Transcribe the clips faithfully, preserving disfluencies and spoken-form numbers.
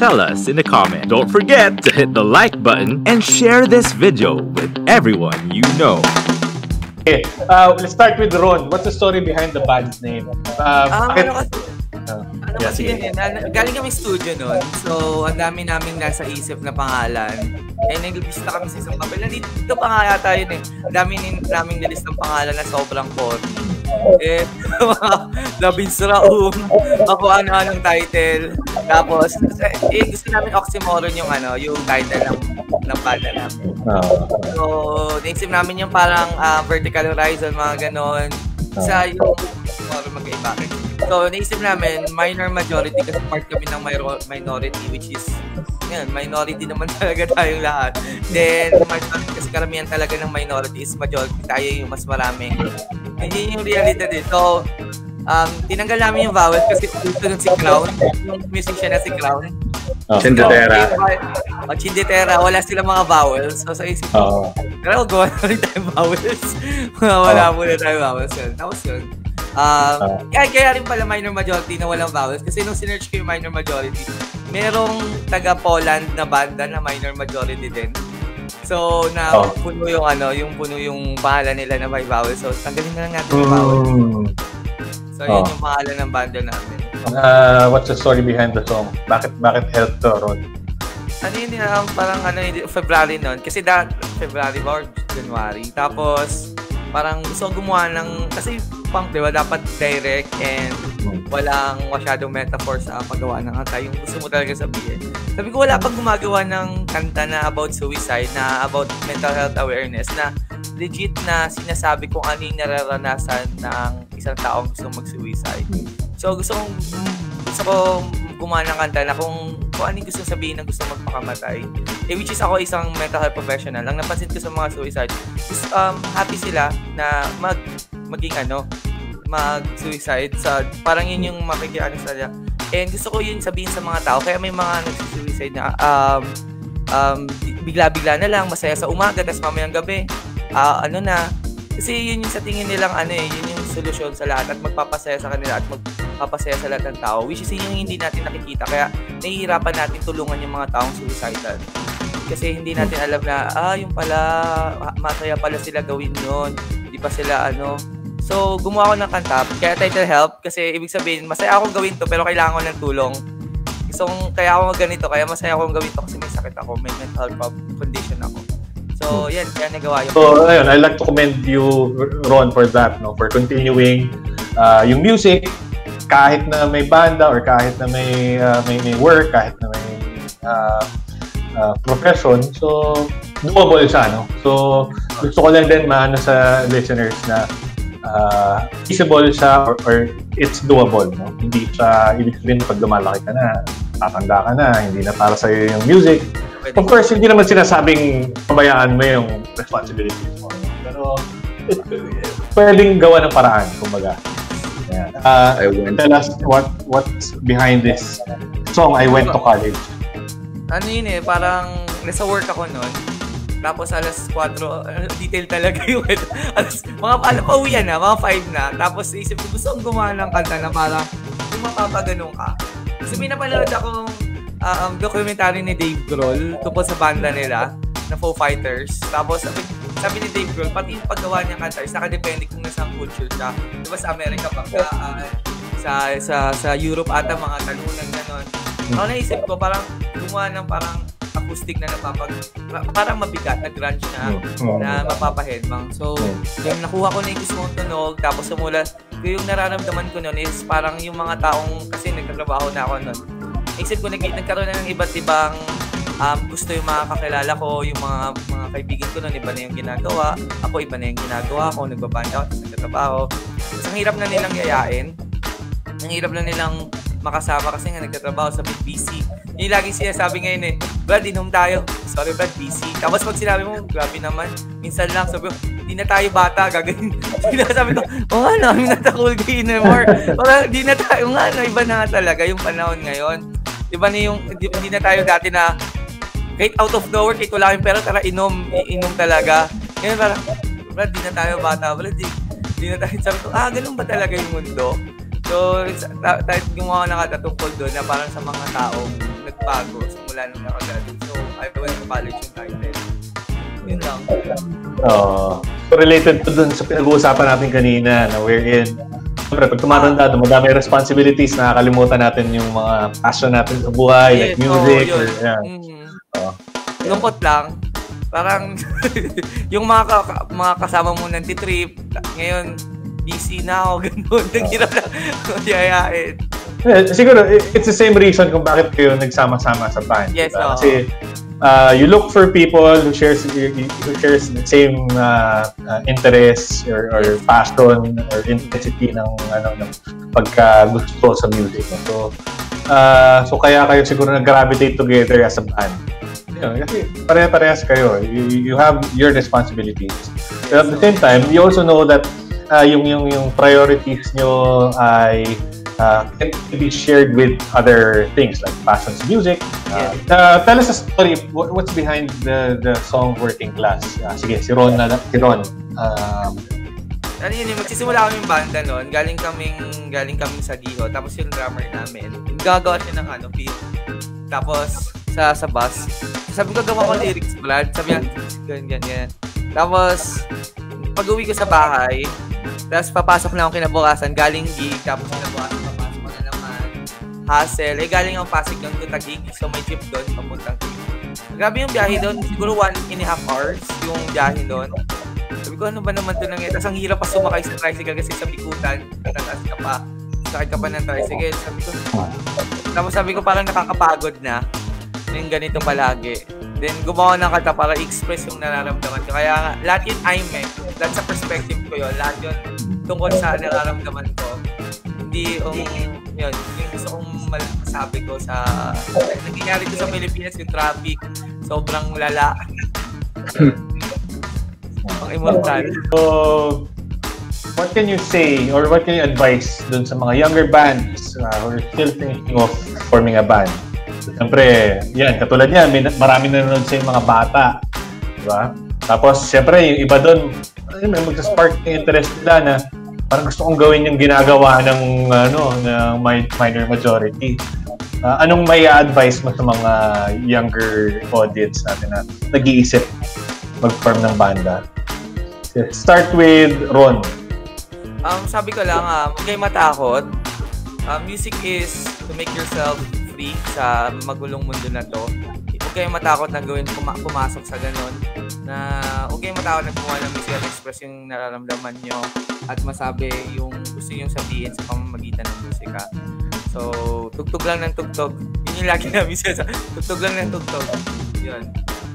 Tell us in the comment. Don't forget to hit the like button and share this video with everyone you know. Okay, uh, let's start with Ron. What's the story behind the band's name? Uh, um, it, ano kasi, uh, ano yeah, kasi yun, galing kami studio nun. So, ang dami namin nasa isip na pangalan. Eh, naglilista kami sa isang papel. Nandito pa nga yata yun eh. Ang dami namin nilist ng pangalan na sobrang corny. Eh, Labins Raum, ako ano-anong title. Tapos, eh, gusto namin oxymoron yung ano, yung title ng, ng banda namin. So, naisip namin yung parang uh, vertical horizon, mga ganon. Sa yung oxymoron magkaiba. So, naisip namin, minor majority kasi part kami ng minority, which is, yan, minority naman talaga tayong lahat. Then, majority, kasi karamihan talaga ng minority is majority. Tayo yung mas maraming. Hindi yung reality din. So, um, tinanggal namin yung vowels kasi gusto nun si Clown. Yung musician na si Clown. Oh, Chindetera. O, Chindetera. Wala silang mga vowels. So, sa isip ko, pero gawa na rin tayong vowels. Wala muna tayong vowels yun. Tapos yun. Um, uh, kaya, kaya rin pala minor majority na walang vowels kasi nung sinearch ko yung minor majority, merong taga-Poland na banda na minor majority din. So, na oh. puno yung ano, yung puno yung pangalan nila na may vowels. So, tanggalin na lang natin yung vowels. Mm. So, yun oh. yung pangalan ng banda namin. Uh, what's the story behind the song? Bakit bakit Help to, Ron? Ano yun, um, parang ano, February nun. Kasi da, February or January. Tapos, parang gusto gumawa ng, kasi punk, di ba, dapat direct and walang masyadong metaphor sa paggawa ng kanta. Yung gusto mo talaga sabihin. Sabi ko, wala pang gumagawa ng kanta na about suicide, na about mental health awareness, na legit na sinasabi kung ano yung nararanasan ng isang taong gusto mag-suicide. So, gusto kong, gusto kong gumawa ng kanta na kung, kung ano yung gusto sabihin ng gusto magpakamatay. Eh, which is ako isang mental health professional. Ang napansin ko sa mga suicide, is, um, happy sila na mag, maging ano, mag-suicide. Sa, parang yun yung makikiano sa nila. And gusto ko yun sabihin sa mga tao. Kaya may mga nag-suicide na um, um, bigla-bigla na lang, masaya sa umaga, tapos mamayang gabi, uh, ano na. Kasi yun yung sa tingin nilang ano eh, yun yung solusyon sa lahat at magpapasaya sa kanila at magpapasaya sa lahat ng tao. Which is yun yung hindi natin nakikita. Kaya nahihirapan natin tulungan yung mga taong suicidal. Kasi hindi natin alam na, ah, yung pala, masaya pala sila gawin yun. Di pa sila ano. So, gumawa ako ng kanta, kaya title Help, kasi ibig sabihin, masaya akong gawin to, pero kailangan ko ng tulong. So, kaya ako ganito, kaya masaya akong gawin to kasi may sakit ako, may mental health condition ako. So, yan, kaya nagawa yun. So, ayun, I'd like to commend you, Ron, for that, no, for continuing uh, yung music, kahit na may banda or kahit na may, uh, may, may work, kahit na may uh, uh, profession. So, doable siya, no? So, gusto ko lang din maano sa listeners na Uh, feasible siya or, or it's doable, no? Hindi siya, ibig sabihin pag lumalaki ka na, tatanda ka na, hindi na para sa'yo yung music. Of course, hindi naman sinasabing pabayaan mo yung responsibilities mo. Pero, it, pwedeng gawa ng paraan, kumbaga. Yeah. Uh, tell us what what's behind this song, I Went to College. Ano yun eh, parang nasa work ako nun. Tapos alas kwatro, detail talaga yung alas, mga ano pa uwian na, mga five na. Tapos isip ko, gusto kong gumawa ng kanta na parang yung mapapaganong ka. Kasi may napanood akong um, documentary ni Dave Grohl tungkol sa banda nila, na Foo Fighters. Tapos sabi, sabi ni Dave Grohl, pati yung paggawa niya kanta is nakadepende kung nasang culture siya. Diba sa Amerika, pagka uh, sa, sa, sa Europe ata, mga talunan, gano'n. Ako naisip ko, parang gumawa ng parang acoustic na napapag parang mabigat na grunge na na mapapahedmang. So, yung nakuha ko na yung gusto kong tunog, tapos sumula, yung nararamdaman ko noon is parang yung mga taong, kasi nagtatrabaho na ako noon. Isip ko, nagkaroon na ng iba't ibang um, gusto yung mga kakilala ko, yung mga mga kaibigan ko noon, iba na yung ginagawa. Ako, iba na yung ginagawa ko, nagbabanda ako, nagtatrabaho. Tapos ang hirap na nilang yayain. Ang hirap na nilang makasama kasi nga nagtatrabaho sa big busy. Yung laging sinasabi ngayon eh, Brad, inom tayo. Sorry Brad, busy. Tapos pag sinabi mo, grabe naman, minsan lang, sabi ko, di na tayo bata, gagawin. Sabi ko, o nga na, I'm not a cool guy anymore. Parang di na tayo, nga na, iba na talaga yung panahon ngayon. Iba na yung, di, di na tayo dati na, kahit out of nowhere, kahit wala kayong pera, tara inom, inom talaga. Ngayon parang, Brad, di na tayo bata. Brad, di, di na tayo, sabi ko, ah, ganun ba talaga yung mundo? So, dahil gumawa na kata tungkol doon na parang sa mga taong nagbago simula nung nakagraduate. So, I went to college yung title. Yun lang. Uh, so related to dun sa pinag-uusapan natin kanina na wherein siyempre, pag tumatanda, ah, madami responsibilities, nakakalimutan natin yung mga passion natin sa buhay, yes, like music. Oh, or, yeah. mm-hmm. uh, Lungkot lang. Parang yung mga, ka- mga kasama mo nanti-trip, ngayon, busy na ako, gano'n. Naghirap lang yayain. Yeah, siguro, it's the same reason kung bakit kayo nagsama-sama sa band. Yes, diba? oh. Kasi uh, you look for people who shares who shares the same uh, uh, interests or, or passion or intensity ng ano ng pagka-gusto sa music. So, uh, so kaya kayo siguro nag-gravitate together as a band. You know, kasi pare-parehas kayo. You, you have your responsibilities. But at the same time, you also know that uh, yung yung yung priorities nyo ay Uh, can be shared with other things like passions, music. Uh, uh, tell us a story. What, what's behind the the song Working Class? Uh, sige, si Ron na si Ron. Um, ano yun, magsisimula kami yung banda noon. Galing kaming galing kaming sa Giho. Tapos yung drummer namin, gagawa siya ng ano, beat. Tapos sa sa bus, sabi ko gawa ko lyrics, Brad. Sabi niya, ganyan ganyan. Tapos pag uwi ko sa bahay, tapos papasok na ako kinabukasan, galing gig, tapos kinabukasan papasok ko na naman. Hassle, eh galing ang Pasig doon to Taguig, so may jeep doon, papuntang Taguig. Grabe yung biyahe doon, siguro one and a half hours yung biyahe doon. Sabi ko, ano ba naman ito nangyayari? Tapos ang hirap pa sumakay sa tricycle kasi sa bikutan, tataas ka pa, sakay ka pa ng tricycle. Sabi ko, tapos sabi ko parang nakakapagod na, yung ganito palagi. Then, gumawa ng kanta para i-express yung nararamdaman ko. Kaya nga, lahat yun I'm eh. Lahat sa perspective ko yun. Lahat yun tungkol sa nararamdaman ko. Hindi yung, yun, yung gusto kong masabi ko sa, nangyayari ko sa Pilipinas, yung traffic, sobrang lala. Ang immortal. So, what can you say or what can you advise dun sa mga younger bands uh, who are still thinking of forming a band? Siyempre, yan, katulad yan, may, marami nanonood sa yung mga bata. Diba? Tapos, siyempre, yung iba doon, may mag-spark yung interest nila na parang gusto kong gawin yung ginagawa ng, ano, ng minor majority. Uh, anong may advice mo sa mga younger audience natin na nag-iisip mag-form ng banda? Start with Ron. Um, sabi ko lang, uh, huwag kayo matakot. Uh, music is to make yourself free sa magulong mundo na to. Huwag kayong matakot na gawin, puma- pumasok sa ganun. Na huwag kayong matakot na gumawa ng music at express yung nararamdaman nyo at masabi yung gusto yung sabihin sa pamamagitan ng musika. So, tugtog lang ng tugtog. Yun yung lagi namin siya. Tugtog lang ng tugtog. Yun.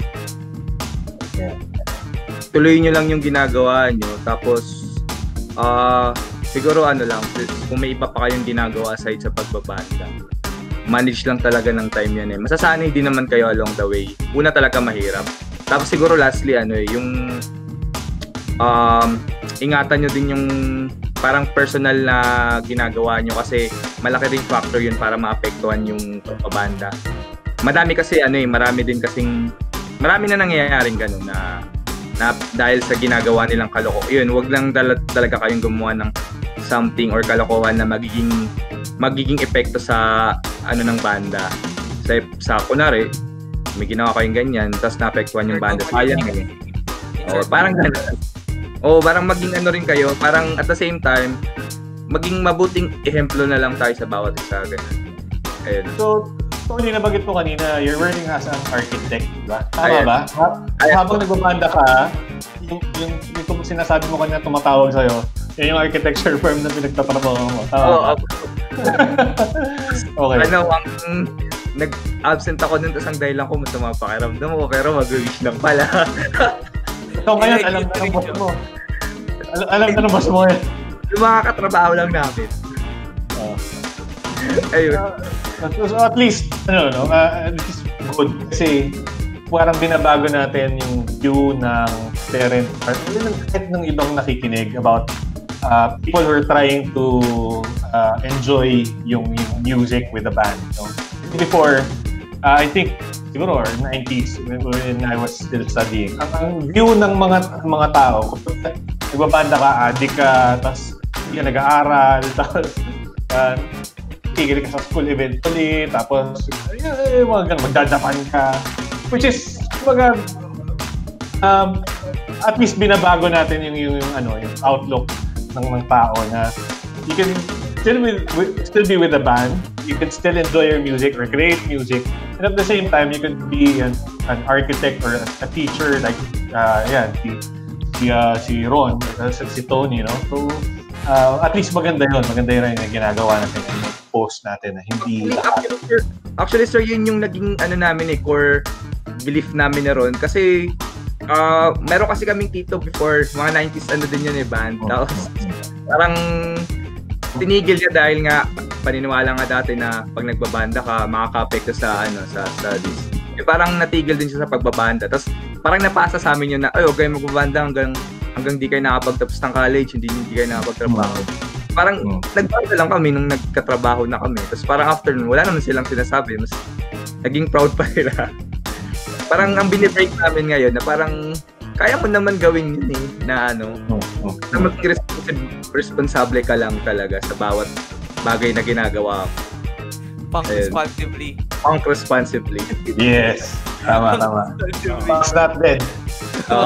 Tuloy nyo lang yung ginagawa nyo. Tapos, ah, uh, siguro ano lang, kung may iba pa kayong ginagawa aside sa pagbabanda, manage lang talaga ng time yan eh. Masasanay din naman kayo along the way. Una talaga mahirap. Tapos siguro lastly, ano eh, yung um, ingatan nyo din yung parang personal na ginagawa nyo kasi malaki rin factor yun para maapektuhan yung pagbabanda. Madami kasi ano eh, marami din kasing, marami na nangyayaring gano'n na, na dahil sa ginagawa nilang kaloko. Yun, wag lang dal- talaga kayong gumawa ng something or kalokohan na magiging magiging epekto sa ano ng banda. Sa, sa kunwari, may ginawa kayong ganyan, tapos naapektuhan yung banda. Sayang eh. O, parang gano'n. O, parang maging ano rin kayo, parang at the same time, maging mabuting ehemplo na lang tayo sa bawat isa. Ganun. Ayun. So, so hindi nabanggit mo kanina, you're working as an architect, diba? Tama Ayan. ba? Ha- habang nagbabanda ka, yung, yung, yung sinasabi mo kanina tumatawag sa'yo, yan yung architecture firm na pinagtatrabaho mo. Tama Oo, ba? Okay. Ano, ang nag-absent ako dun, tapos ang dahilan ko masama pakiramdam mo, pero mag-wish lang pala. So ngayon, alam na ng boss mo. Alam, alam na ng boss mo yan. Yung mga katrabaho lang namin. Uh, Ayun. Uh, so at least, ano, no, uh, this is good. Kasi parang binabago natin yung view ng parent, or kahit ng ibang nakikinig about uh, people who are trying to uh, enjoy yung, yung music with the band. No? Before, uh, I think, siguro, nineties, when, when I was still studying, ang, ang view ng mga mga tao, kapag nagbabanda ka, adik ka, tapos hindi ka nag-aaral, tapos uh, titigil ka sa school eventually, tapos, eh, mga ganun, magdadapan ka. Which is, mga, um, at least binabago natin yung, yung, yung, ano, yung outlook ng mga tao na you can still with, with still be with the band, you can still enjoy your music or create music, and at the same time you can be an, an architect or a, a teacher like uh yeah si si, uh, si Ron uh, si Tony, no? So uh, at least maganda yun maganda yun yung ginagawa natin yung post natin na hindi actually, sir, actually sir yun yung naging ano namin eh core belief namin na Ron kasi uh, meron kasi kaming tito before mga nineties ano din yun eh band tapos parang tinigil niya dahil nga paniniwala nga dati na pag nagbabanda ka makaka-apekto sa ano sa studies. Eh, parang natigil din siya sa pagbabanda. Tapos parang napasa sa amin yun na ay okay magbabanda hanggang hanggang di kayo nakapagtapos ng college, hindi hindi kayo nakapagtrabaho. Parang mm. nagbanda lang kami nung nagkatrabaho na kami. Tapos parang after nun, wala naman silang sinasabi. Mas naging proud pa nila. Parang ang binibreak namin ngayon na parang kaya mo naman gawin yun eh, na ano, oh, oh, na maging respons- responsable ka lang talaga sa bawat bagay na ginagawa mo. Punk responsibly. Punk responsibly. Yes. Tama, tama. Punk's not dead. Oh.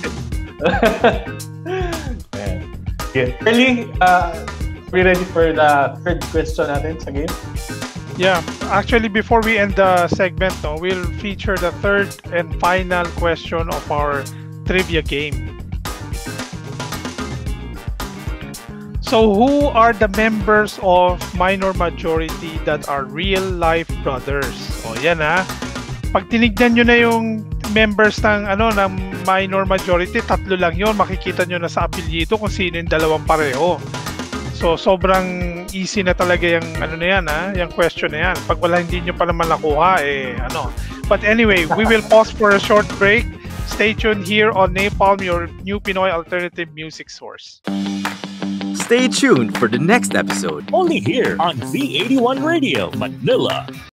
Okay. Kelly, uh, we ready for the third question natin sa game? Yeah, actually before we end the segment, no, we'll feature the third and final question of our trivia game. So who are the members of Minor Majority that are real life brothers? O yan ha. Pag tinignan nyo na yung members ng ano ng Minor Majority, tatlo lang yon. Makikita nyo na sa apelyido kung sino yung dalawang pareho. So sobrang easy na talaga yung ano na yan ha, yung question na yan. Pag wala hindi nyo pa naman nakuha eh ano. But anyway, we will pause for a short break. Stay tuned here on NAPALM, your new Pinoy alternative music source. Stay tuned for the next episode. Only here on V eighty-one Radio, Manila.